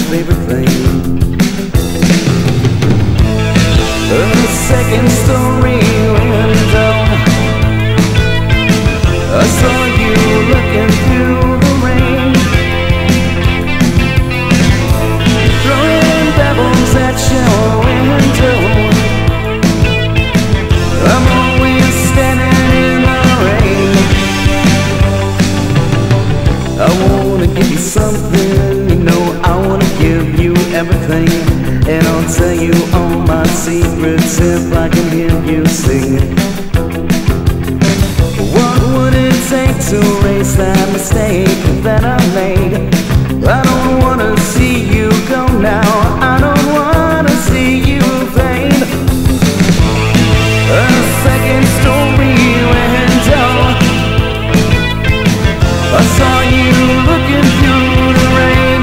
favorite thing. A second story window, I saw you looking through the rain, throwing pebbles at your window. I'm always standing in the rain. I wanna give you something, you know I wanna give you everything, and I'll tell you all my secrets if I can hear you sing. What would it take to erase that mistake that I made? I don't wanna see you go now, I don't wanna see you fade. A second story window, I saw you looking through the rain,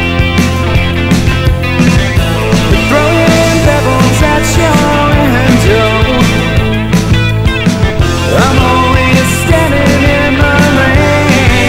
throwing pebbles at your window. I'm always standing in the rain.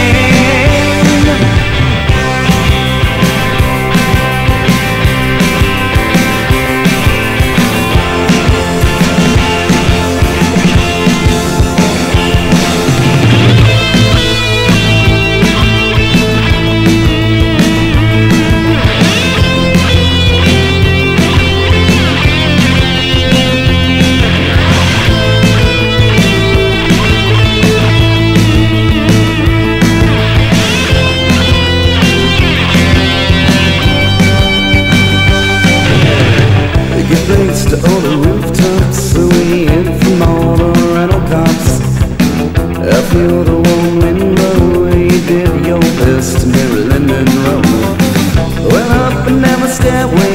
To all the rooftops, away in from all the rental cops. I feel the warm wind blow, you did your best to Maryland Monroe. Well, up and down the stairway